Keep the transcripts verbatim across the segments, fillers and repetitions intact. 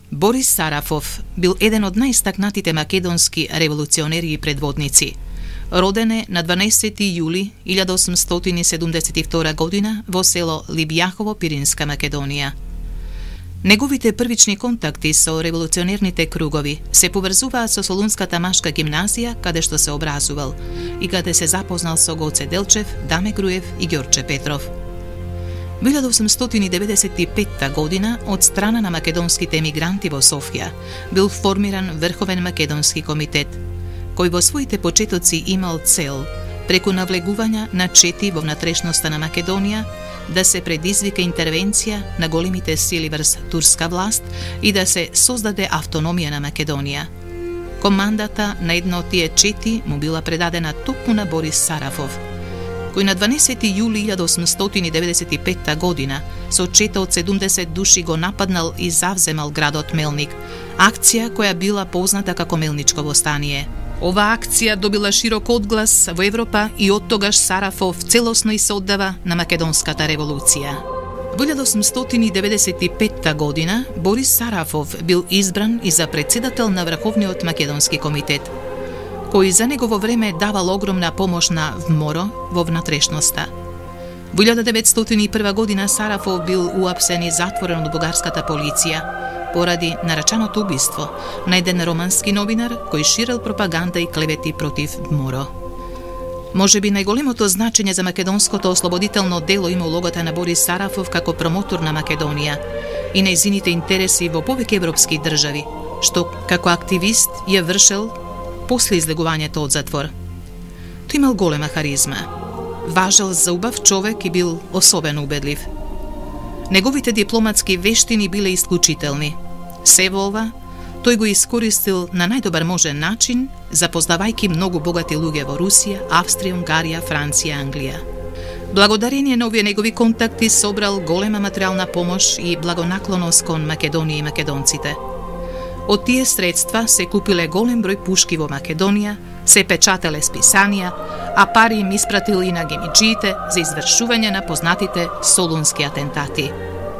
Борис Сарафов бил еден од најистакнатите македонски револуционери и предводници. Роден е на дванаесети јули илјада осумстотини седумдесет и втора година во село Либјахово, Пиринска Македонија. Неговите првични контакти со револуционерните кругови се поврзуваат со Солунската машка гимназија, каде што се образувал и каде се запознал со Гоце Делчев, Даме Груев и Ѓорче Петров. Во илјада осумстотини деветдесет и петта година од страна на македонските емигранти во Софија бил формиран Врховен македонски комитет, кој во своите почетоци имал цел, преку навлегување на чети во внатрешноста на Македонија, да се предизвика интервенција на големите сили врз турска власт и да се создаде автономија на Македонија. Командата на едно од тие чети му била предадена токму на Борис Сарафов, кој на дванаесети јули илјада осумстотини деветдесет и петта година со чета од седумдесет души го нападнал и завземал градот Мелник, акција која била позната како Мелничко востание. Ова акција добила широк одглас во Европа и оттогаш Сарафов целосно и се оддава на македонската револуција. Во илјада осумстотини деветдесет и петта година Борис Сарафов бил избран и за председател на Врховниот македонски комитет, кој за негово време давал огромна помош на ВМОРО во внатрешноста. Во илјада деветстотини и прва година Сарафов бил уапсен и затворен од бугарската полиција поради нарачаното убиство на еден романски новинар кој ширел пропаганда и клевети против ВМОРО. Можеби најголемото значење за македонското ослободително дело има улогата на Борис Сарафов како промотор на Македонија и нејзините интереси во повеќе европски држави, што како активист ја вршел после излегувањето од затвор. Тој имал голема харизма, важел за убав човек и бил особено убедлив. Неговите дипломатски вештини биле исклучителни. Се во ова, тој го искористил на најдобар можен начин, запознавајќи многу богати луѓе во Русија, Австрија, Унгарија, Франција, Англија. Благодарение на овие негови контакти собрал голема материјална помош и благонаклоност кон Македонија и македонците. Од тие средства се купиле голем број пушки во Македонија, се печателе списанија, а пари им испратил и на гемиџиите за извршување на познатите солунски атентати.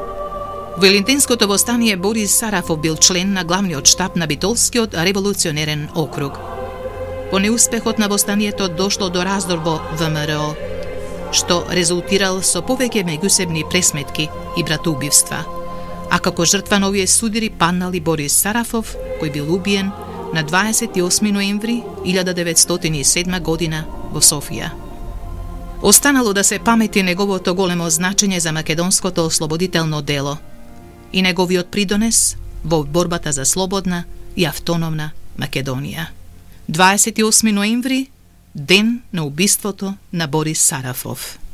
Во Илинденското востание Борис Сарафов бил член на главниот штаб на Битолскиот револуционерен округ. По неуспехот на востанието дошло до раздор во ВМРО, што резултирал со повеќе меѓусебни пресметки и братоубивства. А како жртва на овие судири паднал и Борис Сарафов, кој бил убиен на дваесет и осми ноември илјада деветстотини и седма година во Софија. Останало да се памети неговото големо значење за македонското ослободително дело и неговиот придонес во борбата за слободна и автономна Македонија. дваесет и осми ноември, ден на убиството на Борис Сарафов.